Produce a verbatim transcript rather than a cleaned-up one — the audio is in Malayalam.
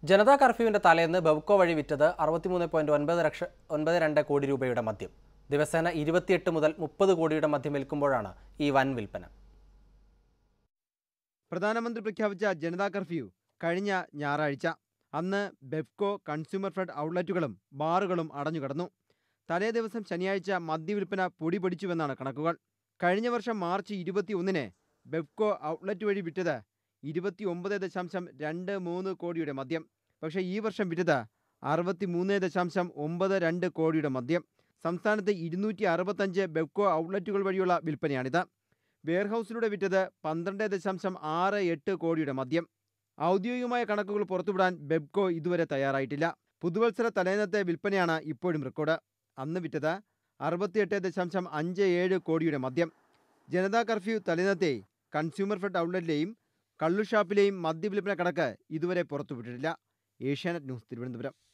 ജനതാ കർഫ്യൂവിന്റെ തലേന്ന് ബെവ്കോ വഴി വിറ്റത് അറുപത്തിമൂന്ന് പോയിന്റ് ഒൻപത് ലക്ഷം ഒൻപത് രണ്ട് കോടി രൂപയുടെ മദ്യം. ദിവസേന ഇരുപത്തിയെട്ട് മുതൽ മുപ്പത് കോടിയുടെ മദ്യം വിൽക്കുമ്പോഴാണ് ഈ വൻ വിൽപ്പന. പ്രധാനമന്ത്രി പ്രഖ്യാപിച്ച ജനതാ കർഫ്യൂ കഴിഞ്ഞ ഞായറാഴ്ച. അന്ന് ബെവ്കോ, കൺസ്യൂമർ ഫെഡ് ഔട്ട്ലെറ്റുകളും ബാറുകളും അടഞ്ഞുകിടന്നു. തലേ ദിവസം ശനിയാഴ്ച മദ്യവിൽപ്പന പൊടി പൊടിച്ചുവെന്നാണ് കണക്കുകൾ. കഴിഞ്ഞ വർഷം മാർച്ച് ഇരുപത്തി ഒന്നിന് ബെവ്കോ ഔട്ട്ലെറ്റ് വഴി വിറ്റത് ഇരുപത്തി ഒമ്പത് ദശാംശം രണ്ട് മൂന്ന് കോടിയുടെ മദ്യം. പക്ഷേ ഈ വർഷം വിറ്റത് അറുപത്തി മൂന്ന് ദശാംശം ഒമ്പത് രണ്ട് കോടിയുടെ മദ്യം. സംസ്ഥാനത്ത് ഇരുന്നൂറ്റി അറുപത്തഞ്ച് ബെവ്കോ ഔട്ട്ലെറ്റുകൾ വഴിയുള്ള വിൽപ്പനയാണിത്. വെയർഹൌസിലൂടെ വിറ്റത് പന്ത്രണ്ട് ദശാംശം ആറ് എട്ട് കോടിയുടെ മദ്യം. ഔദ്യോഗികമായ കണക്കുകൾ പുറത്തുവിടാൻ ബെവ്കോ ഇതുവരെ തയ്യാറായിട്ടില്ല. പുതുവത്സര തലേന്നത്തെ വിൽപ്പനയാണ് ഇപ്പോഴും റെക്കോർഡ്. അന്ന് വിറ്റത് അറുപത്തിയെട്ട് ദശാംശം അഞ്ച് ഏഴ് കോടിയുടെ മദ്യം. ജനതാ കർഫ്യൂ തലേന്നത്തെ കൺസ്യൂമർ ഫെഡ് ഔട്ട്ലെറ്റിലെയും കള്ളുഷാപ്പിലെയും മദ്യവിൽപ്പന കണക്ക് ഇതുവരെ പുറത്തുവിട്ടിട്ടില്ല. ഏഷ്യാനെറ്റ് ന്യൂസ്, തിരുവനന്തപുരം.